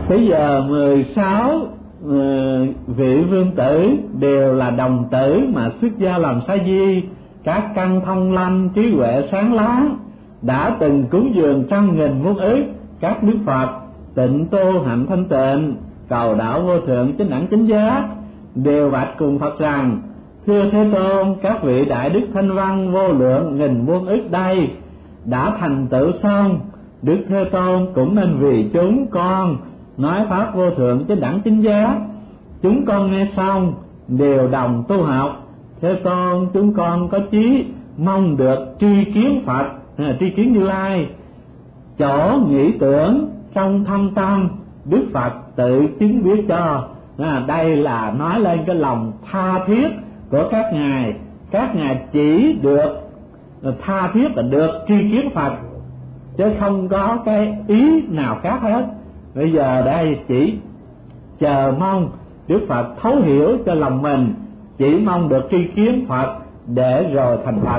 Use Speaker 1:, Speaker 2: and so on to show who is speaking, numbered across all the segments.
Speaker 1: Bây giờ 16 vị vương tử đều là đồng tử mà xuất gia làm sa di, các căn thông lanh, trí huệ sáng láng, đã từng cúng dường trăm nghìn muôn ức các đức Phật, tịnh tu hạnh thanh tịnh, cầu đạo vô thượng chánh đẳng chánh giác, đều bạch cùng Phật rằng: thưa Thế Tôn, các vị đại đức thanh văn vô lượng nghìn muôn ức đây đã thành tựu xong, Đức Thế Tôn cũng nên vì chúng con nói pháp vô thượng chánh đẳng chánh giác. Chúng con nghe xong đều đồng tu học. Thế Tôn, chúng con có chí mong được tri kiến Phật, tri kiến Như Lai, chỗ nghĩ tưởng trong thâm tâm, Đức Phật tự chứng biết cho. Đây là nói lên cái lòng tha thiết của các ngài chỉ được tha thiết là được tri kiến Phật, chứ không có cái ý nào khác hết. Bây giờ đây chỉ chờ mong Đức Phật thấu hiểu cho lòng mình, chỉ mong được tri kiến Phật để rồi thành Phật.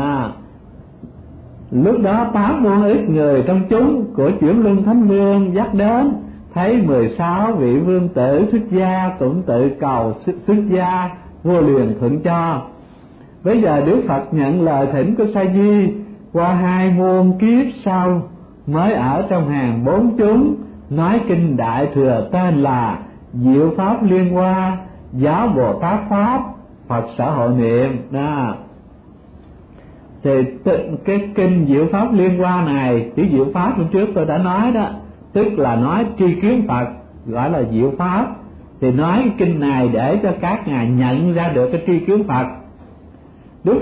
Speaker 1: Lúc đó 8 muôn ức người trong chúng của Chuyển Luân Thánh Vương dắt đến, thấy 16 vị vương tử xuất gia cũng tự cầu xuất gia, vua liền thuận cho. Bây giờ Đức Phật nhận lời thỉnh của sa di, qua 2 muôn kiếp sau mới ở trong hàng 4 chúng nói kinh Đại Thừa tên là Diệu Pháp Liên Hoa, Giáo Bồ Tát Pháp, Phật Sở Hội Niệm. Thì cái kinh Diệu Pháp Liên Hoa này, chữ Diệu Pháp hôm trước tôi đã nói đó, tức là nói tri kiến Phật, gọi là Diệu Pháp. Thì nói cái kinh này để cho các ngài nhận ra được cái tri kiến Phật. Đức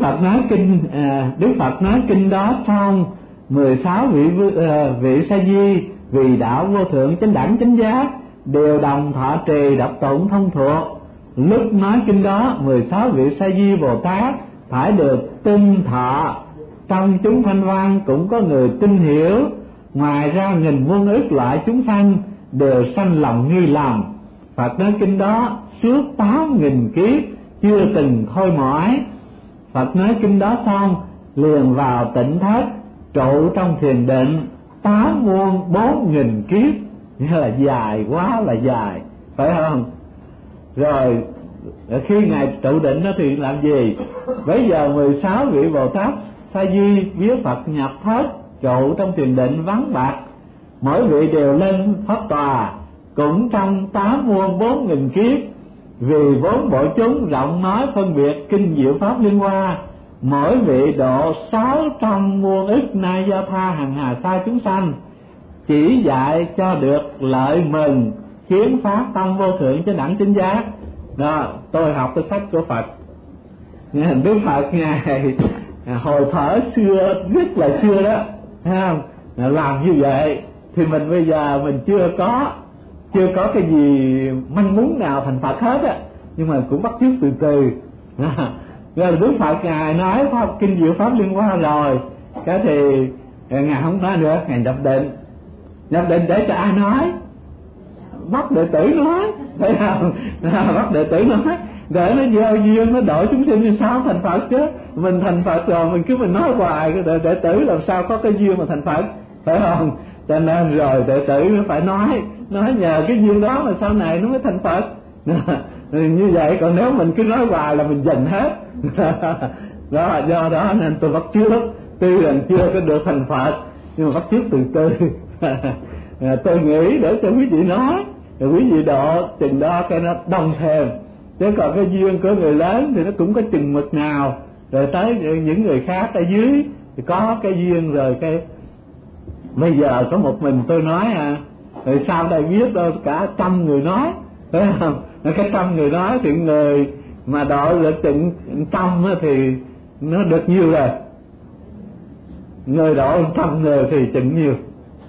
Speaker 1: Phật nói kinh đó xong, 16 vị sa di vì đạo vô thượng chánh đẳng chánh giác đều đồng thọ trì đọc tụng thông thuộc. Lúc nói kinh đó, 16 vị sa di Bồ Tát phải được tin thọ. Trong chúng thanh văn cũng có người tin hiểu. Ngoài ra nghìn muôn ức loại chúng sanh đều sanh lòng nghi lầm. Phật nói kinh đó suốt 8.000 kiếp chưa từng thôi mỏi. Phật nói kinh đó xong liền vào tịnh thất trụ trong thiền định 8 muôn 4.000 kiếp, nghĩa là dài quá là dài, phải không? Rồi khi ngài trụ định đó thì làm gì? Bây giờ 16 vị Bồ Tát sa di viếng Phật nhập thất trụ trong thiền định vắng bạc, mỗi vị đều lên pháp tòa, cũng trong 8 muôn 4.000 kiếp, vì vốn bộ chúng rộng nói phân biệt kinh Diệu Pháp Liên Hoa, mỗi vị độ 600 muôn ức nay do tha hằng hà sa chúng sanh, chỉ dạy cho được lợi mừng, khiến phát tâm vô thượng chánh đẳng chánh giác. Đó, tôi học cái sách của Phật. Đức Phật ngài hồi thở xưa, rất là xưa đó, thấy không? Làm như vậy thì mình bây giờ mình chưa có cái gì manh muốn nào thành Phật hết á, nhưng mà cũng bắt chước từ từ. Rồi Đức Phật ngài nói pháp kinh Diệu Pháp Liên Hoa rồi, cái thì ngài không nói nữa, ngài nhập định để cho ai nói? Bắt đệ tử nói, thấy không? Bắt đệ tử nói để nó gieo duyên, nó độ chúng sinh như sao thành Phật chứ. Mình thành Phật rồi mình cứ nói hoài, đệ tử làm sao có cái duyên mà thành Phật, phải không? Cho nên rồi đệ tử nó phải nói nhờ cái duyên đó mà sau này nó mới thành Phật. Như vậy, còn nếu mình cứ nói hoài là mình dành hết. Đó, do đó nên tôi bắt chước, tuy rằng chưa có được thành Phật nhưng mà bắt chước từ từ. Tôi nghĩ để cho quý vị nói, rồi quý vị độ chừng đó cái nó đông thêm. Chứ còn cái duyên của người lớn thì nó cũng có chừng mực nào, rồi tới những người khác ở dưới thì có cái duyên rồi. Cái bây giờ có một mình tôi nói rồi sau đây biết đâu cả 100 người nói, phải không? Cái 100 người nói thì người mà độ được chừng 100 thì nó được nhiêu rồi? Người độ 100 người thì chừng nhiêu?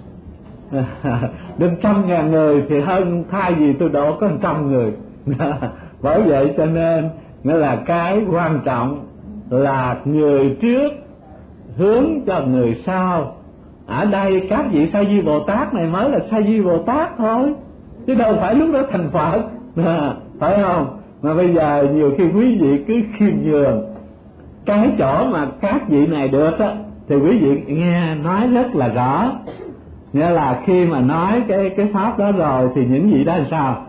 Speaker 1: Được 100.000 người thì hơn, thay vì tôi độ có 100 người. Bởi vậy cho nên nghĩa là cái quan trọng là người trước hướng cho người sau. Ở đây các vị sa di Bồ Tát này mới là sa di Bồ Tát thôi, chứ đâu phải lúc đó thành Phật, phải không? Mà bây giờ nhiều khi quý vị cứ khiêm nhường cái chỗ mà các vị này được á, thì quý vị nghe nói rất là rõ. Nghĩa là khi mà nói cái pháp đó rồi thì những gì đó là sao?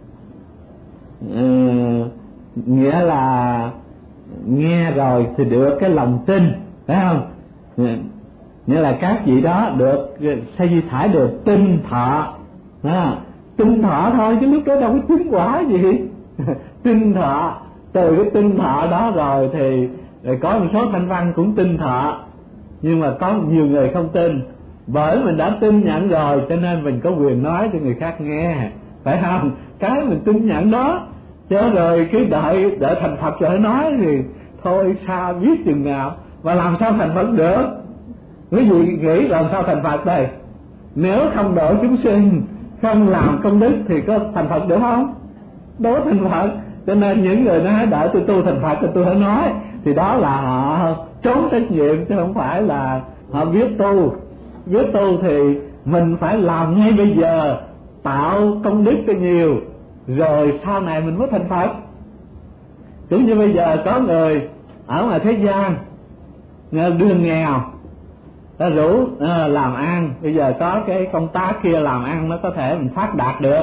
Speaker 1: Nghĩa là nghe rồi thì được cái lòng tin, phải không? Nghĩa là các vị đó được Sa Di Thải được tinh thọ, tinh thọ thôi chứ lúc đó đâu có chứng quả gì. Tinh thọ, từ cái tinh thọ đó rồi thì có một số thanh văn cũng tinh thọ, nhưng mà có nhiều người không tin. Bởi mình đã tin nhận rồi cho nên mình có quyền nói cho người khác nghe, phải không? Cái mình tin nhận đó, chứ rồi cứ đợi thành Phật rồi nói thì thôi sao biết chừng nào, và làm sao thành Phật được? Quý vị nghĩ làm sao thành Phật đây? Nếu không độ chúng sinh, không làm công đức thì có thành Phật được không? Đâu có thành Phật. Cho nên những người nói đợi tôi tu thành Phật thì tôi phải nói, thì đó là họ trốn trách nhiệm, chứ không phải là họ biết tu. Biết tu thì mình phải làm ngay bây giờ, tạo công đức cho nhiều, rồi sau này mình mới thành Phật. Cũng như bây giờ có người ở ngoài thế gian đương nghèo, ta rủ làm ăn, bây giờ có cái công tác kia làm ăn nó có thể mình phát đạt được,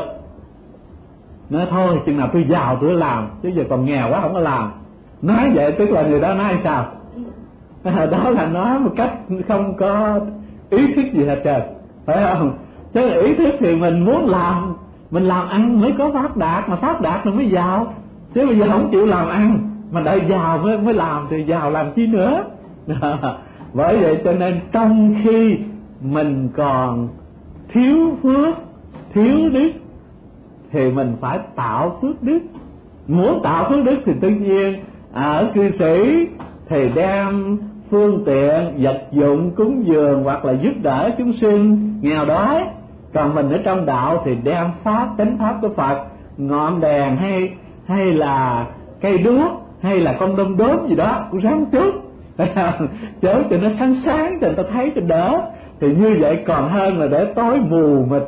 Speaker 1: nói thôi chừng nào tôi giàu tôi làm, chứ giờ còn nghèo quá không có làm. Nói vậy tức là người đó nói sao? Đó là nói một cách không có ý thức gì hết trơn, phải không? Chứ ý thức thì mình muốn làm, mình làm ăn mới có phát đạt, mà phát đạt rồi mới giàu. Chứ bây giờ không chịu làm ăn mà đợi giàu mới làm thì giàu làm chi nữa. Bởi vậy cho nên trong khi mình còn thiếu phước, thiếu đức thì mình phải tạo phước đức. Muốn tạo phước đức thì tự nhiên ở cư sĩ thì đem phương tiện vật dụng cúng dường hoặc là giúp đỡ chúng sinh nghèo đói. Còn mình ở trong đạo thì đem pháp, chánh pháp của Phật, ngọn đèn hay là cây đuốc hay là con đom đóm gì đó cũng ráng chút, chớ cho nó sáng sáng cho người ta thấy cho đỡ. Thì như vậy còn hơn là để tối mù mịt.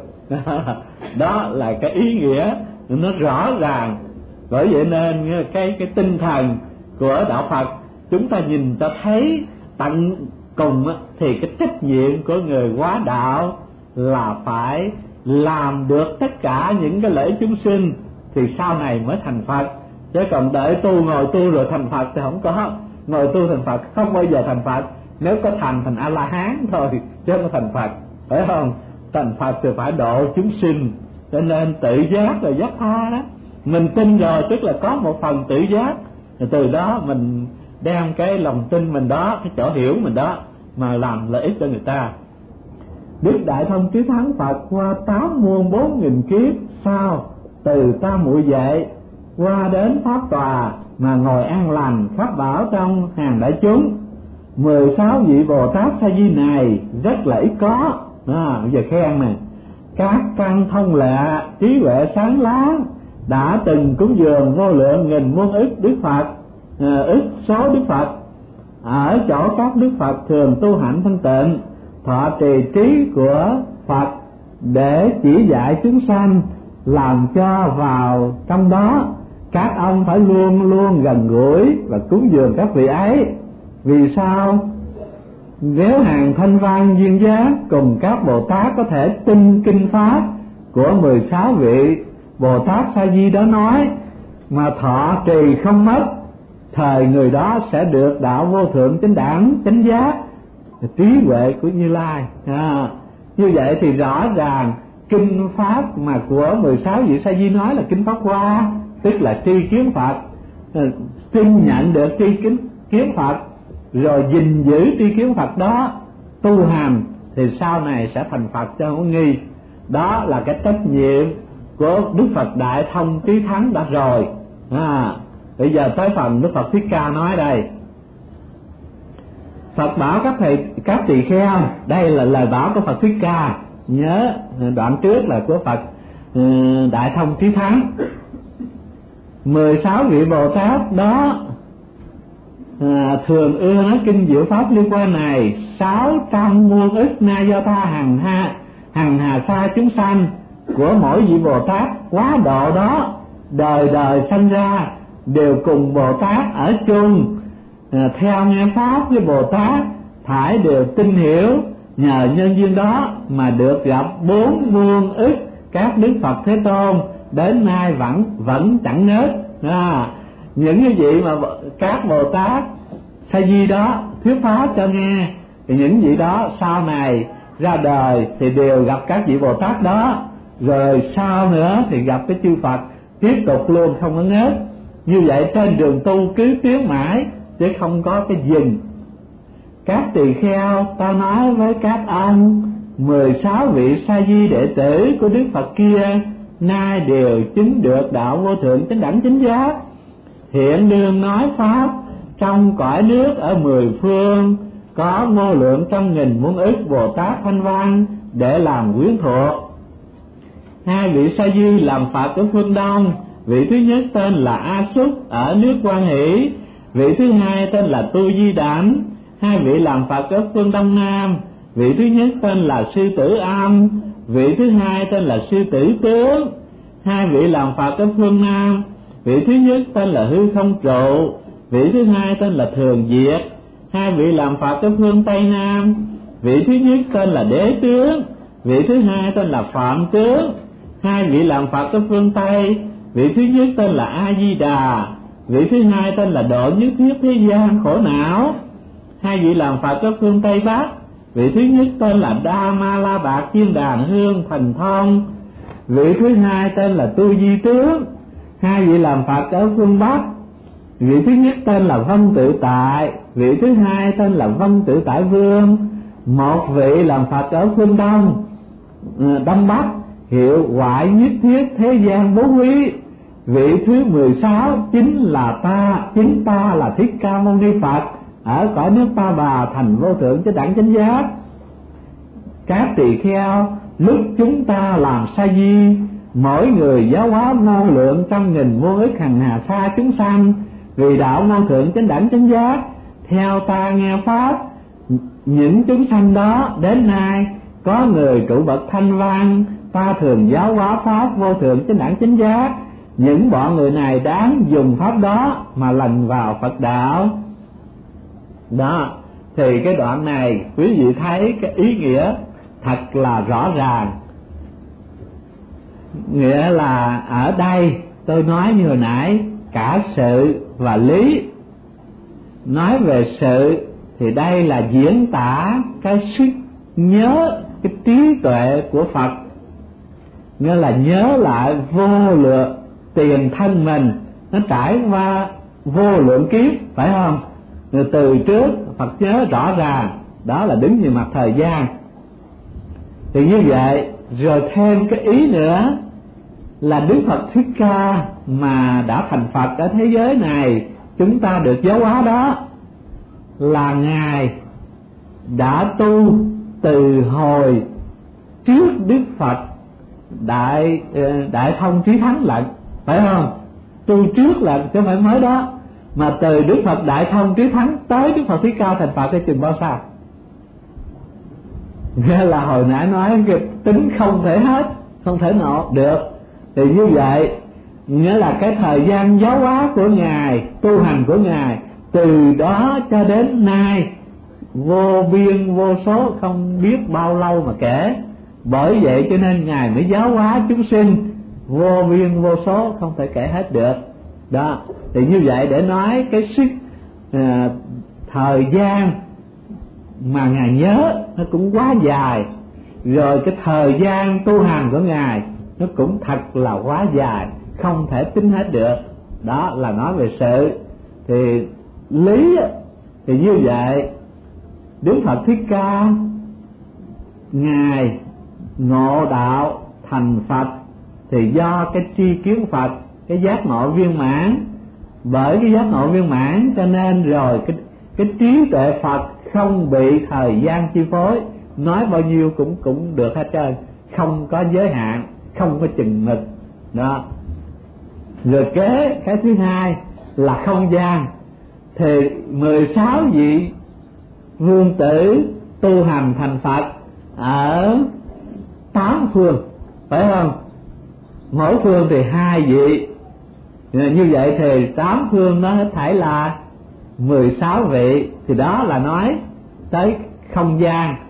Speaker 1: Đó là cái ý nghĩa nó rõ ràng. Bởi vậy nên cái tinh thần của đạo Phật chúng ta nhìn ta thấy tận cùng thì cái trách nhiệm của người hóa đạo là phải làm được tất cả những cái lợi chúng sinh thì sau này mới thành Phật. Chứ còn đợi tu ngồi tu rồi thành Phật thì không có. Ngồi tu thành Phật không bao giờ thành Phật. Nếu có thành A La Hán thôi chứ không thành Phật, phải không? Thành Phật thì phải độ chúng sinh. Cho nên tự giác là giác tha đó. Mình tin rồi tức là có một phần tự giác, từ đó mình đem cái lòng tin mình đó, cái chỗ hiểu mình đó mà làm lợi ích cho người ta. Đức Đại Thông Chí Thắng Phật qua 8 muôn 4.000 kiếp sau, từ tam muội dậy qua đến pháp tòa mà ngồi an lành khắp bảo trong hàng đại chúng. 16 vị Bồ Tát Sa Di này rất là ít có. Bây giờ khen nè: các căn thông lệ, trí huệ sáng láng, đã từng cúng dường vô lượng nghìn muôn ức Đức Phật, ức số Đức Phật, ở chỗ các Đức Phật thường tu hạnh thanh tịnh, thọ trì trí của Phật để chỉ dạy chúng sanh, làm cho vào trong đó các ông phải luôn luôn gần gũi và cúng dường các vị ấy. Vì sao? Nếu hàng thanh văn duyên giác cùng các Bồ Tát có thể tin kinh pháp của 16 vị Bồ Tát Sa Di đó nói mà thọ trì không mất, thời người đó sẽ được đạo vô thượng chánh đẳng, chánh giác, trí huệ của Như Lai. Như vậy thì rõ ràng kinh pháp mà của 16 vị Sa Di nói là kinh Pháp Hoa, tức là tri kiến Phật, tin nhận được tri kiến Phật, rồi gìn giữ tri kiến Phật đó, tu hành thì sau này sẽ thành Phật cho không nghi. Đó là cái trách nhiệm của Đức Phật Đại Thông Chí Thắng đã rồi. Bây giờ tới phần Đức Phật Thích Ca nói đây. Phật bảo các tỳ kheo, đây là lời bảo của Phật Thích Ca. Nhớ đoạn trước là của Phật Đại Thông Chí Thắng. 16 vị Bồ Tát đó thường ưa nói kinh diệu pháp liên quan này. 600 muôn ức na do tha hằng hà sa chúng sanh của mỗi vị Bồ Tát quá độ đó, đời đời sanh ra đều cùng Bồ Tát ở chung, theo nghe pháp với Bồ Tát thải đều tin hiểu, nhờ nhân duyên đó mà được gặp 4 muôn ức các Đức Phật Thế Tôn, đến nay vẫn chẳng ngớt. Những cái vị mà các Bồ Tát Sa Di đó thuyết pháp cho nghe, thì những vị đó sau này ra đời thì đều gặp các vị Bồ Tát đó, rồi sau nữa thì gặp cái chư Phật, tiếp tục luôn không có ngớt. Như vậy trên đường tu cứ tiến mãi chứ không có cái dừng. Các tỳ kheo, ta nói với các ông 16 vị Sa Di đệ tử của Đức Phật kia nay đều chứng được đạo vô thượng chánh đẳng chánh giác, hiện đương nói pháp trong cõi nước ở 10 phương, có vô lượng trăm nghìn muôn ức Bồ Tát Thanh Văn để làm quyến thuộc. 2 vị Sa Di làm Phật ở phương Đông, vị thứ nhất tên là A Xúc ở nước Quan Hỷ, vị thứ hai tên là Tu Di Đảnh. 2 vị làm Phật ở phương Đông Nam, vị thứ nhất tên là Sư Tử Âm, vị thứ hai tên là Sư Tử Tướng. 2 vị làm Phật ở phương Nam, vị thứ nhất tên là Hư Không Trụ, vị thứ hai tên là Thường Diệt. 2 vị làm Phật ở phương Tây Nam, vị thứ nhất tên là Đế Tướng, vị thứ hai tên là Phạm Tướng. 2 vị làm Phật ở phương Tây, vị thứ nhất tên là A Di Đà, vị thứ hai tên là Độ Nhất Thiết Thế Gian Khổ Não. 2 vị làm Phật ở phương Tây Bắc, vị thứ nhất tên là Đa Ma La Bạc Chiên Đàn Hương Thành Thông, vị thứ hai tên là Tu Di Tướng. 2 vị làm Phật ở phương Bắc, vị thứ nhất tên là Vân Tự Tại, vị thứ hai tên là Vân Tự Tại Vương. 1 vị làm Phật ở phương Đông, Đông Bắc, hiệu Hoại Nhất Thiết Thế Gian Bố Quý. Vị thứ 16 chính ta là Thích Ca Mâu Ni Phật ở cõi nước Ta Bà thành vô thượng chánh đẳng chánh giác. Các tỳ kheo, lúc chúng ta làm Sa Di, mỗi người giáo hóa vô lượng trăm nghìn muôn ức hằng hà sa chúng sanh vì đạo vô thượng chánh đẳng chánh giác, theo ta nghe pháp. Những chúng sanh đó đến nay có người trụ bậc thanh văn, ta thường giáo hóa pháp vô thượng chánh đẳng chánh giác. Những bọn người này đáng dùng pháp đó mà lành vào Phật đạo. Đó, thì cái đoạn này quý vị thấy cái ý nghĩa thật là rõ ràng. Nghĩa là ở đây tôi nói như hồi nãy cả sự và lý. Nói về sự thì đây là diễn tả cái sức nhớ, cái trí tuệ của Phật, nghĩa là nhớ lại vô lượng tiền thân mình, nó trải qua vô lượng kiếp, phải không? Rồi từ trước Phật nhớ rõ ràng, đó là đứng về mặt thời gian. Thì như vậy, rồi thêm cái ý nữa là Đức Phật Thích Ca mà đã thành Phật ở thế giới này, chúng ta được giáo hóa đó, là Ngài đã tu từ hồi trước Đức Phật Đại Thông Chí Thắng lận, phải không? Tu trước là chứ không phải mới đó, mà từ Đức Phật Đại Thông Chí Thắng tới Đức Phật Thích Ca thành Phật cái chừng bao xa? Nghĩa là hồi nãy nói cái tính không thể hết, không thể nọ được. Thì như vậy nghĩa là cái thời gian giáo hóa của Ngài, tu hành của Ngài từ đó cho đến nay vô biên vô số, không biết bao lâu mà kể. Bởi vậy cho nên Ngài mới giáo hóa chúng sinh vô biên vô số, không thể kể hết được. Đó, thì như vậy để nói cái sức thời gian mà Ngài nhớ nó cũng quá dài, rồi cái thời gian tu hành của Ngài nó cũng thật là quá dài, không thể tính hết được. Đó là nói về sự. Thì lý thì như vậy, Đức Phật Thích Ca Ngài ngộ đạo thành Phật thì do cái tri kiến Phật, cái giác ngộ viên mãn. Bởi cái giác ngộ viên mãn cho nên rồi cái trí tuệ Phật không bị thời gian chi phối, nói bao nhiêu cũng được hết trơn, không có giới hạn, không có chừng mực. Đó. Rồi cái thứ hai là không gian. Thì 16 vị vương tử tu hành thành Phật ở 8 phương, phải không? Mỗi phương thì 2 vị. Như vậy thì 8 phương nó hết thảy là 16 vị. Thì đó là nói tới không gian.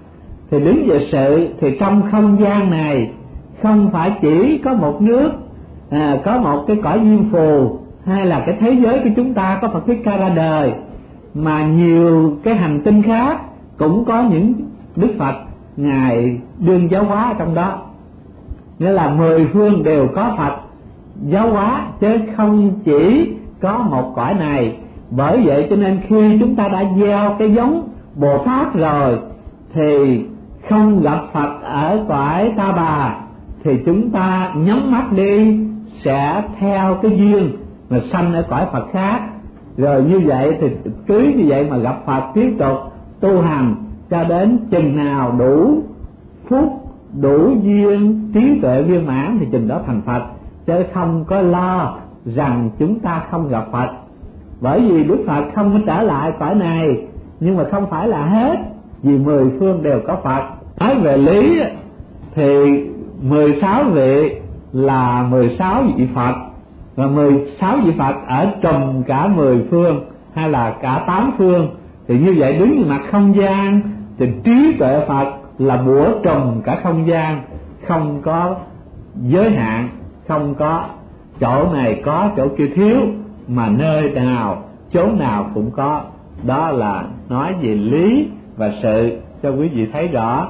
Speaker 1: Thì đứng về sự thì trong không gian này không phải chỉ có một nước, có một cái cõi diêm phù, hay là cái thế giới của chúng ta có Phật Thích Ca ra đời, mà nhiều cái hành tinh khác cũng có những Đức Phật Ngài đương giáo hóa trong đó. Nghĩa là 10 phương đều có Phật giáo hóa, chứ không chỉ có một cõi này. Bởi vậy cho nên khi chúng ta đã gieo cái giống Bồ Tát rồi thì không gặp Phật ở cõi Ta Bà, thì chúng ta nhắm mắt đi sẽ theo cái duyên mà sanh ở cõi Phật khác. Rồi như vậy thì cứ như vậy mà gặp Phật, tiếp tục tu hành cho đến chừng nào đủ phúc, đủ duyên, trí tuệ viên mãn thì chừng đó thành Phật, chứ không có lo rằng chúng ta không gặp Phật. Bởi vì Đức Phật không có trở lại cõi này, nhưng mà không phải là hết, vì 10 phương đều có Phật. Nói về lý thì 16 vị là 16 vị Phật, và 16 vị Phật ở trùm cả 10 phương hay là cả 8 phương. Thì như vậy đứng về mặt không gian thì trí tuệ Phật là bủa trùm cả không gian, không có giới hạn, không có chỗ này có chỗ kia thiếu, mà nơi nào chốn nào cũng có. Đó là nói về lý và sự cho quý vị thấy rõ.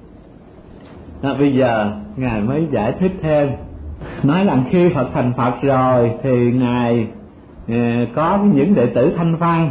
Speaker 1: Bây giờ Ngài mới giải thích thêm, nói rằng khi Phật thành Phật rồi thì Ngài có những đệ tử thanh văn,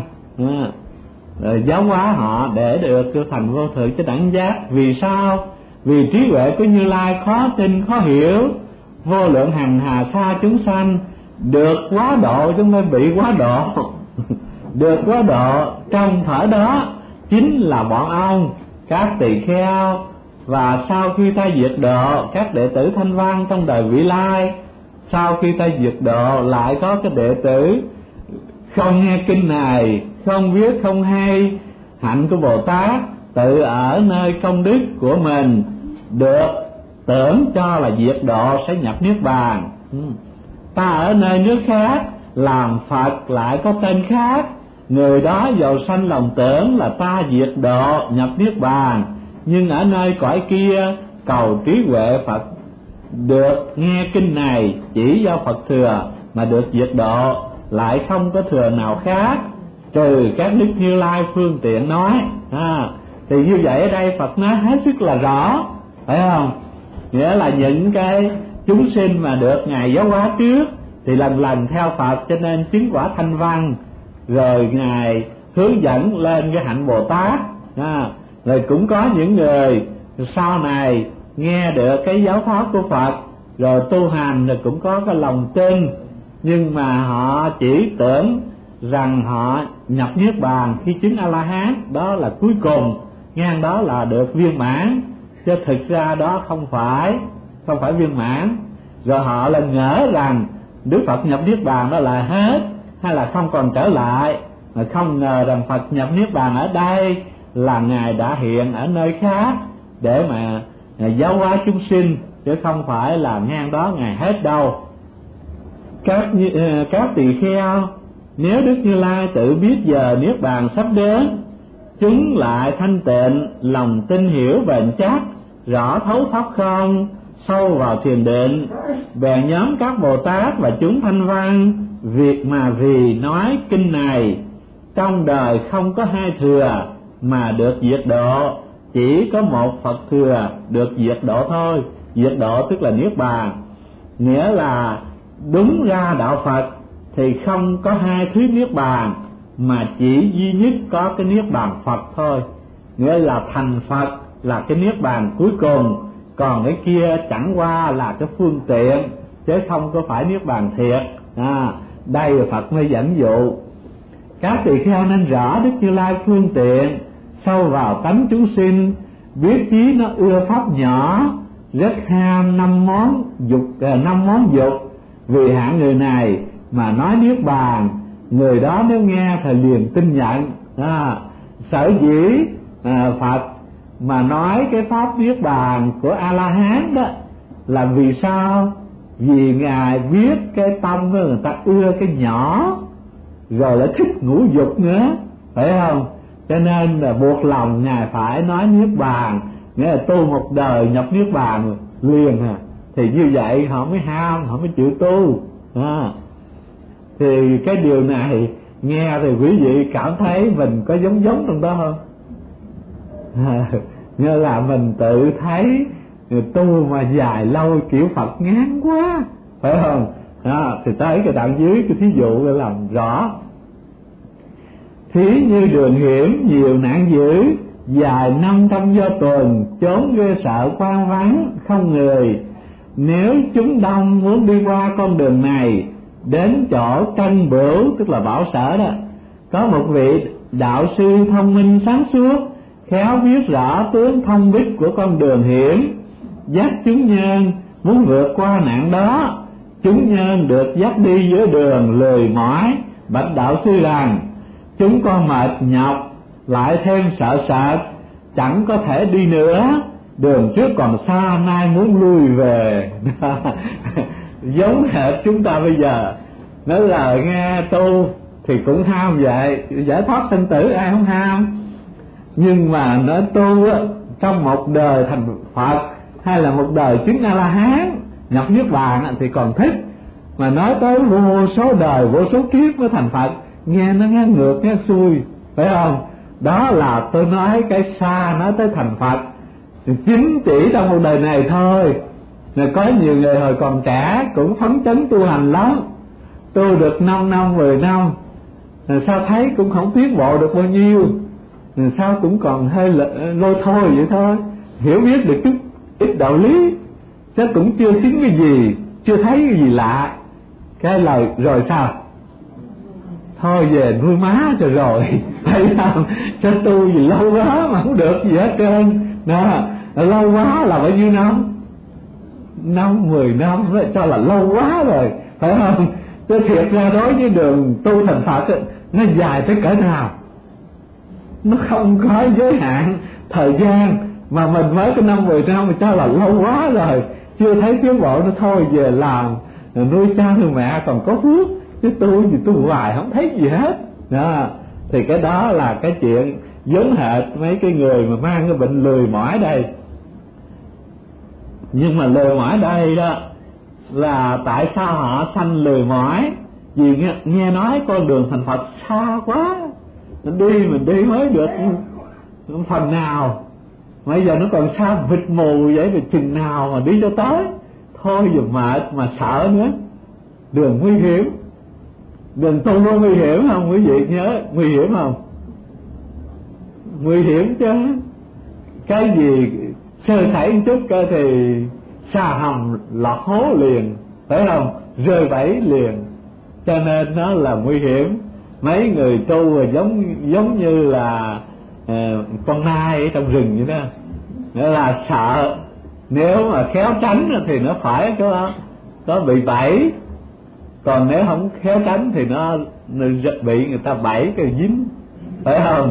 Speaker 1: rồi giáo hóa họ để được trở thành vô thượng chánh đẳng giác. Vì sao? Vì trí huệ của Như Lai khó tin khó hiểu, vô lượng hằng hà sa chúng sanh được quá độ chứ không phải bị quá độ. Được quá độ trong thở đó chính là bọn ông các tỳ kheo, và sau khi ta diệt độ các đệ tử thanh văn trong đời vị lai. Sau khi ta diệt độ lại có cái đệ tử không nghe kinh này, không biết không hay hạnh của Bồ Tát, tự ở nơi công đức của mình được tưởng cho là diệt độ sẽ nhập niết bàn. Ta ở nơi nước khác làm Phật lại có tên khác, người đó giàu sanh lòng tưởng là ta diệt độ nhập niết bàn, nhưng ở nơi cõi kia cầu trí huệ Phật được nghe kinh này chỉ do Phật thừa mà được diệt độ, lại không có thừa nào khác trừ các đức Như Lai phương tiện nói. Thì như vậy ở đây Phật nói hết sức là rõ, phải không? Nghĩa là những cái chúng sinh mà được Ngài giáo hóa trước thì lần lần theo Phật cho nên chứng quả thanh văn, rồi Ngài hướng dẫn lên cái hạnh Bồ Tát. Rồi cũng có những người sau này nghe được cái giáo pháp của Phật rồi tu hành, rồi cũng có cái lòng tin, nhưng mà họ chỉ tưởng rằng họ nhập niết bàn khi chứng A La Hán, đó là cuối cùng, ngang đó là được viên mãn, chứ thực ra đó không phải viên mãn. Rồi họ lại ngỡ rằng Đức Phật nhập niết bàn đó là hết, hay là không còn trở lại, mà không ngờ rằng Phật nhập niết bàn ở đây là Ngài đã hiện ở nơi khác để mà giáo hóa chúng sinh, chứ không phải là ngang đó Ngài hết đâu. Các tỳ kheo, nếu Đức Như Lai tự biết giờ niết bàn sắp đến, chúng lại thanh tịnh, lòng tin hiểu bền chắc, rõ thấu pháp không, sâu vào thiền định, bèn nhóm các Bồ Tát và chúng thanh văn, việc mà vì nói kinh này trong đời không có hai thừa mà được diệt độ, chỉ có một Phật thừa được diệt độ thôi. Diệt độ tức là niết bàn, nghĩa là đúng ra đạo Phật thì không có hai thứ niết bàn, mà chỉ duy nhất có cái niết bàn Phật thôi. Nghĩa là thành Phật là cái niết bàn cuối cùng, còn cái kia chẳng qua là cái phương tiện chứ không có phải niết bàn thiệt. Đây Phật mới dẫn dụ các tỳ kheo nên rõ Đức Như Lai phương tiện, sâu vào tánh chúng sinh, biết chí nó ưa pháp nhỏ, rất ham năm món dục, vì hạng người này mà nói niết bàn, người đó nếu nghe thì liền tin nhận. Sở dĩ Phật mà nói cái pháp niết bàn của A La Hán đó là vì sao? Vì Ngài biết cái tâm của người ta ưa cái nhỏ, rồi lại thích ngũ dục nữa, phải không? Cho nên là buộc lòng Ngài phải nói niết bàn nghĩa là tu một đời nhập niết bàn liền thì như vậy họ mới ham, họ mới chịu tu. Thì cái điều này nghe thì quý vị cảm thấy mình có giống trong đó không? Như là mình tự thấy tu mà dài lâu kiểu Phật ngán quá, phải không? Thì tới cái đoạn dưới cái thí dụ để làm rõ. Thí như đường hiểm nhiều nạn dữ, dài 500 do tuần, chốn ghê sợ quan vắng không người. Nếu chúng đông muốn đi qua con đường này, đến chỗ Trân Bửu, tức là Bảo Sở đó, có một vị đạo sư thông minh sáng suốt, khéo biết rõ tướng thông bích của con đường hiểm, dắt chúng nhân muốn vượt qua nạn đó. Chúng nhân được dắt đi giữa đường lười mỏi, bạch đạo sư rằng: chúng con mệt nhọc, lại thêm sợ sệt, chẳng có thể đi nữa, đường trước còn xa, nay muốn lui về. Giống hệt chúng ta bây giờ, nói là nghe tu thì cũng ham vậy, giải thoát sinh tử ai không ham, nhưng mà nói tu á, trong một đời thành Phật hay là một đời chứng A La Hán nhập niết bàn thì còn thích, mà nói tới vô số đời vô số kiếp mới thành Phật, nghe nó ngang ngược ngang xuôi, phải không? Đó là tôi nói cái xa nói tới thành Phật chính chỉ trong một đời này thôi. Rồi có nhiều người hồi còn trẻ cũng phấn chấn tu hành lắm, tu được 5 năm 10 năm rồi sao thấy cũng không tiến bộ được bao nhiêu, rồi sao cũng còn hơi lôi thôi vậy thôi, hiểu biết được chút ít đạo lý chứ cũng chưa chứng cái gì, chưa thấy cái gì lạ. Cái lời rồi sao? Thôi về nuôi má cho rồi, thấy không? Cho tu gì lâu quá mà không được gì hết trơn. Đó, lâu quá là bao nhiêu năm? 5, 10 năm cho là lâu quá rồi, phải không? Chứ thiệt ra đối với đường tu thành Phật ấy, nó dài tới cỡ nào? Nó không có giới hạn thời gian, mà mình mới có 5, 10 năm mà cho là lâu quá rồi, chưa thấy tiến bộ, nó thôi về làm nuôi cha nuôi mẹ còn có phước, chứ tôi thì tôi hoài không thấy gì hết. Đó, thì cái đó là cái chuyện giống hệt mấy cái người mà mang cái bệnh lười mỏi đây. Nhưng mà lười mỏi đây đó là tại sao họ sanh lười mỏi? Vì nghe nói con đường thành Phật xa quá, mình đi mới được phần nào, bây giờ nó còn xa vịt mù vậy, thì chừng nào mà đi cho tới? Thôi giờ mệt mà sợ nữa. Đường nguy hiểm, đường tu có nguy hiểm không quý vị nhớ? Nguy hiểm không? Nguy hiểm chứ. Cái gì sơ sẩy một chút cơ thì xa hầm lọt hố liền, phải không? Rơi bẫy liền. Cho nên nó là nguy hiểm. Mấy người tu giống như là con nai ở trong rừng vậy đó, nghĩa là sợ nếu mà khéo tránh thì nó phải có bị bẫy, còn nếu không khéo tránh thì nó bị người ta bẫy cái dính, phải không?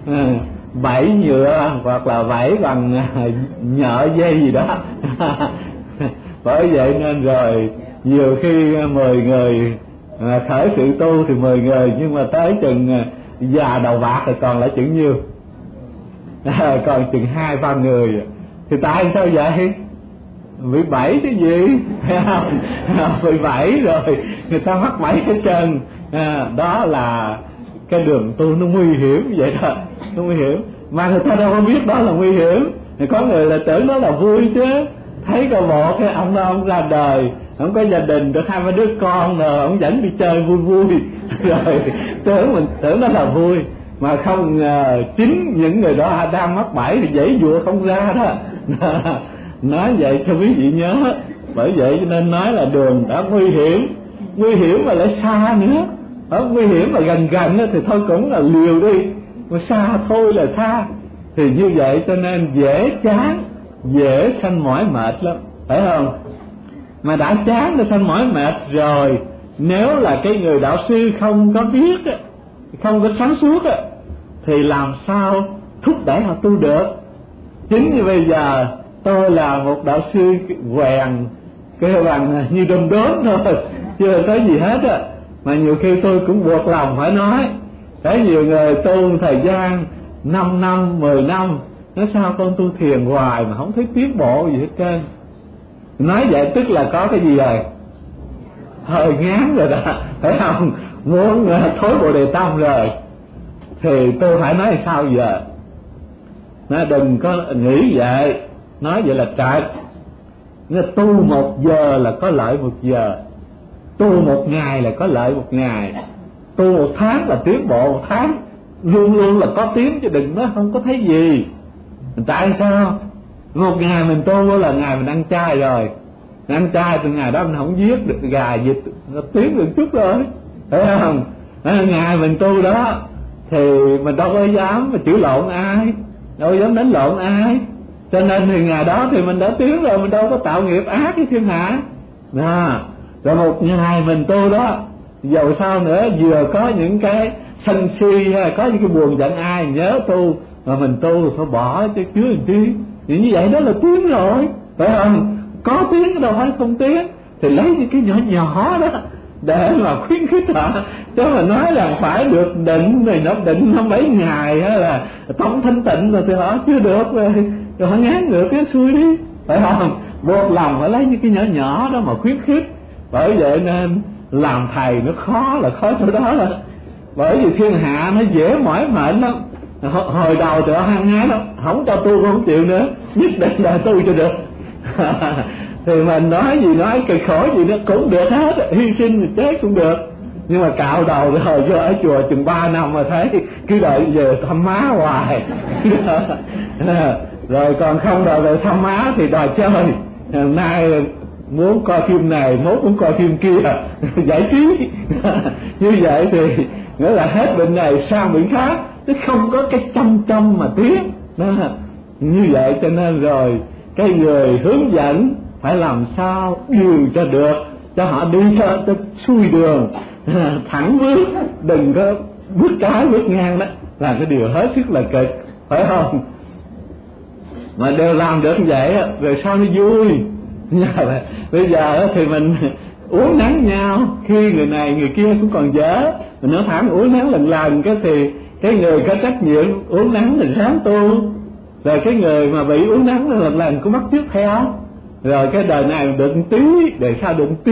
Speaker 1: Bẫy nhựa hoặc là bẫy bằng nhợ dây gì đó. Bởi vậy nên rồi nhiều khi 10 người khởi sự tu thì 10 người, nhưng mà tới chừng già đầu bạc thì còn lại chừng nhiêu? Còn chừng 2-3 người. Thì tại sao vậy? Bị bẫy cái gì? Bị bẫy rồi người ta mắc bẫy hết trơn. Đó là cái đường tu nó nguy hiểm vậy đó, nó nguy hiểm mà người ta đâu có biết đó là nguy hiểm. Thì có người là tưởng đó là vui chứ, thấy coi bộ cái ông đó ông ra đời, ông có gia đình được 2-3 đứa con rồi, ông dẫn đi chơi vui vui rồi tưởng đó là vui, mà không ngờ chính những người đó đang mắc bẫy thì giãy giụa không ra đó. Nói vậy cho quý vị nhớ. Bởi vậy cho nên nói là đường đã nguy hiểm mà lại xa nữa. Nguy hiểm mà gần thì thôi cũng là liều đi, mà xa thôi là xa. Thì như vậy cho nên dễ chán, dễ sanh mỏi mệt lắm, phải không? Mà đã chán đã sanh mỏi mệt rồi, nếu là cái người đạo sư không có biết, không có sáng suốt thì làm sao thúc đẩy họ tu được? Chính như bây giờ tôi là một đạo sư quèn, kêu bằng như đom đóm thôi, chưa có gì hết mà nhiều khi tôi cũng buộc lòng phải nói. Có nhiều người tu thời gian 5 năm 10 năm Nói sao con tu thiền hoài mà không thấy tiến bộ gì hết trơn. Nói vậy tức là có cái gì rồi, hơi ngán rồi đó, phải không? Muốn thối Bồ Đề Tâm rồi. Thì tôi phải nói sao giờ? Nó đừng có nghĩ vậy. Nói vậy là trật. Nó tu 1 giờ là có lợi 1 giờ, tu 1 ngày là có lợi 1 ngày, tu 1 tháng là tiến bộ 1 tháng. Luôn luôn là có tiến, chứ đừng nói không có thấy gì. Tại sao? 1 ngày mình tu là ngày mình ăn chay rồi, ăn chay từ ngày đó mình không giết được gà vịt, nó tiến được chút rồi, phải không? Ngày mình tu đó thì mình đâu có dám mà chửi lộn ai, đâu có dám đánh lộn ai, cho nên thì ngày đó thì mình đã tiến rồi, mình đâu có tạo nghiệp ác với thiên hạ. Rồi 1 ngày mình tu đó, dầu sao nữa, vừa có những cái sân si hay có những cái buồn giận ai, nhớ tu mà mình tu thôi bỏ chứ chứ làm chi. Thì như vậy đó là tiến rồi, phải không? Có tiến đâu phải không tiến. Thì lấy những cái nhỏ nhỏ đó để mà khuyến khích họ, chứ mà nói là phải được định rồi nó định nó mấy ngày hay là tổng thanh tịnh rồi thì họ chưa được rồi họ ngán ngược cái xuôi đi, phải không? Buộc lòng phải lấy những cái nhỏ nhỏ đó mà khuyến khích. Bởi vậy nên làm thầy nó khó là khó chỗ đó là bởi vì thiên hạ nó dễ mỏi mệt lắm. Hồi đầu thì họ hăng hái lắm, không cho tu không chịu nữa, nhất định là tu cho được. Thì mình nói gì nói cực khổ gì nó cũng được hết, hy sinh thì chết cũng được. Nhưng mà cạo đầu rồi vô ở chùa chừng 3 năm mà thấy cứ đợi về thăm má hoài. Rồi còn không đòi về thăm má thì đòi chơi. Hôm nay muốn coi phim này, mốt muốn coi phim kia, giải trí. Như vậy thì nghĩa là hết bệnh này sang bệnh khác, chứ không có cái chăm mà tiến. Như vậy cho nên rồi cái người hướng dẫn phải làm sao điều cho được, cho họ đi cho xuôi đường, thẳng bước, đừng có bước trái bước ngang đó, là cái điều hết sức là cực, phải không? Mà đều làm được như vậy rồi sao nó vui. Bây giờ thì mình uống nắng nhau, khi người này người kia cũng còn dở, mình nói thẳng uống nắng lần lần cái thì cái người có trách nhiệm uống nắng thì sáng tu, rồi cái người mà bị uống nắng lần lần cũng bắt chước theo. Rồi cái đời này được tí, đời sau được tí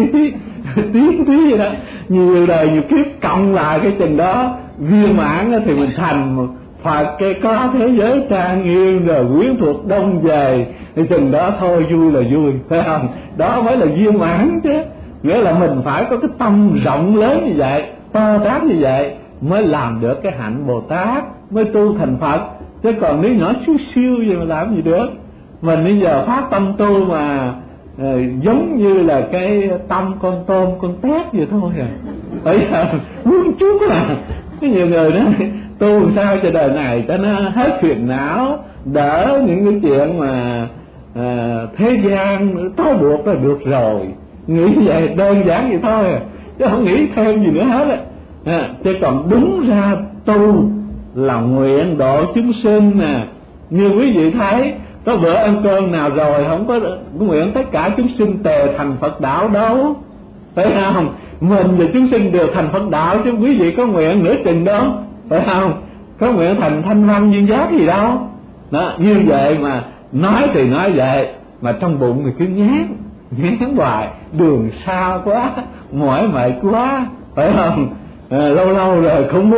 Speaker 1: vậy đó, nhiều đời nhiều kiếp cộng lại cái chừng đó viên mãn thì mình thành Phật, cái có thế giới trang nghiêm rồi quyến thuộc đông về, thì chừng đó thôi vui là vui, phải không? Đó mới là viên mãn chứ. Nghĩa là mình phải có cái tâm rộng lớn như vậy, to tát như vậy mới làm được cái hạnh Bồ Tát, mới tu thành Phật. Chứ còn nếu nhỏ siêu vậy mà làm gì được. Mình bây giờ phát tâm tu mà giống như là cái tâm con tôm con tép vậy thôi à. Bây giờ muốn chút là có nhiều người đó tu sao cho đời này cho nó hết phiền não, đỡ những cái chuyện mà thế gian trói buộc là được rồi. Nghĩ vậy đơn giản vậy thôi à, chứ không nghĩ thêm gì nữa hết á. Chứ còn đúng ra tu là nguyện độ chúng sinh nè. Như quý vị thấy có bữa ăn cơm nào rồi không có nguyện tất cả chúng sinh tề thành Phật đạo đâu, phải không? Mình và chúng sinh đều thành Phật đạo, chứ quý vị có nguyện nửa chừng đó, phải không? Có nguyện thành thanh văn duyên giác gì đâu. Đó, như vậy mà nói thì nói vậy, mà trong bụng thì cứ ngán hoài, đường xa quá, mỏi mệt quá, phải không? Lâu lâu rồi cũng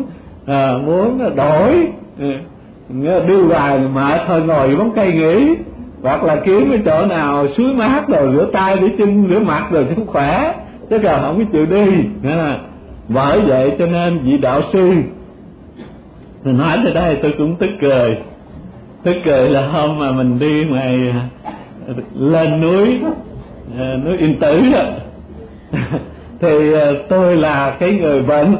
Speaker 1: muốn đổi, đưa hoài mệt thôi ngồi bóng cây nghỉ, hoặc là kiếm cái chỗ nào suối mát rồi rửa tay rửa chân rửa mặt rồi cũng khỏe, chứ còn không có chịu đi. Bởi vậy cho nên vị đạo sư nói tới đây tôi cũng tức cười là hôm mà mình đi ngoài lên núi Yên Tử đó thì tôi là cái người bệnh,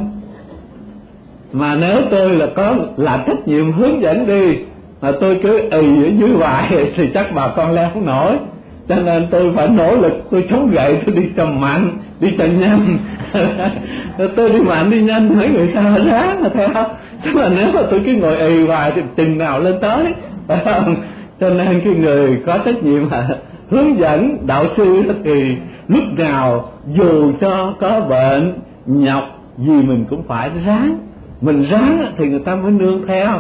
Speaker 1: mà nếu tôi là trách nhiệm hướng dẫn đi mà tôi cứ ở dưới hoài thì chắc bà con leo không nổi. Cho nên tôi phải nỗ lực, tôi chống gậy, tôi đi cho mạnh, đi cho nhanh. Tôi đi mạnh đi nhanh, mấy người sao ráng mà theo. Chứ mà nếu mà tôi cứ ngồi ì hoài thì chừng nào lên tới, phải không? Cho nên cái người có trách nhiệm là hướng dẫn đạo sư thì lúc nào dù cho có bệnh nhọc gì mình cũng phải ráng. Mình ráng thì người ta mới nương theo,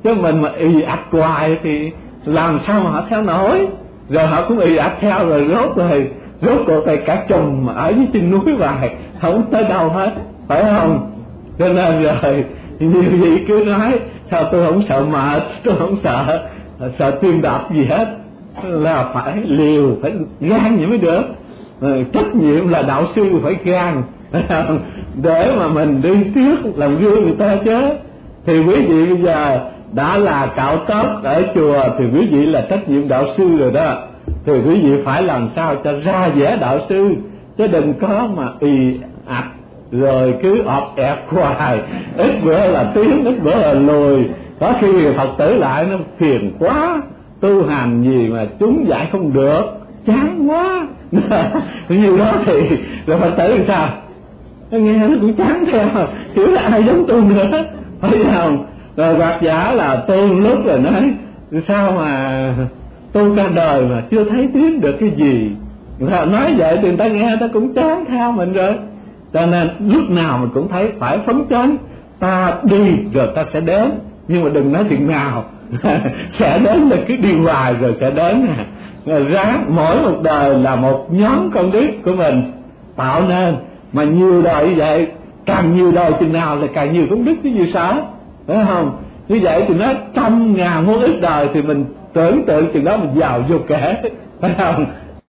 Speaker 1: chứ mình mà ì ạch hoài thì làm sao mà họ theo nổi, rồi họ cũng ì ạch theo, rồi rốt cuộc thì cả chùm ở dưới chân núi hoài không tới đâu hết, phải không? Cho nên rồi nhiều vị cứ nói sao tôi không sợ mệt, tôi không sợ tiên đạp gì hết, là phải liều, phải gan vậy mới được. Trách nhiệm là đạo sư phải gan để mà mình đi trước làm gương người ta chứ. Thì quý vị bây giờ đã là cạo tóc ở chùa thì quý vị là trách nhiệm đạo sư rồi đó, thì quý vị phải làm sao cho ra vẻ đạo sư, chứ đừng có mà ì ạch rồi cứ ọp ẹp hoài, ít bữa là tiến, ít bữa là lùi, có khi Phật tử lại nó phiền quá, tu hành gì mà chúng dạy không được, chán quá như đó thì rồi Phật tử làm sao? Nó nghe nó cũng chán theo, hiểu là ai giống tu nữa, phải không? Rồi hoặc giả là tu lúc rồi nói sao mà tu cả đời mà chưa thấy tiến được cái gì, nói vậy thì người ta nghe, người ta cũng chán theo mình rồi. Cho nên lúc nào mình cũng thấy phải phấn chấn, ta đi rồi ta sẽ đến, nhưng mà đừng nói chuyện nào sẽ đến là cứ đi hoài rồi sẽ đến. Rồi ráng mỗi một đời là một nhóm công đức của mình tạo nên, mà nhiều đời như vậy, càng nhiều đời chừng nào là càng nhiều công đức chứ gì sao, phải không? Như vậy thì nói 100.000 muôn ức đời thì mình tưởng tượng chừng đó mình giàu vô kể, phải không?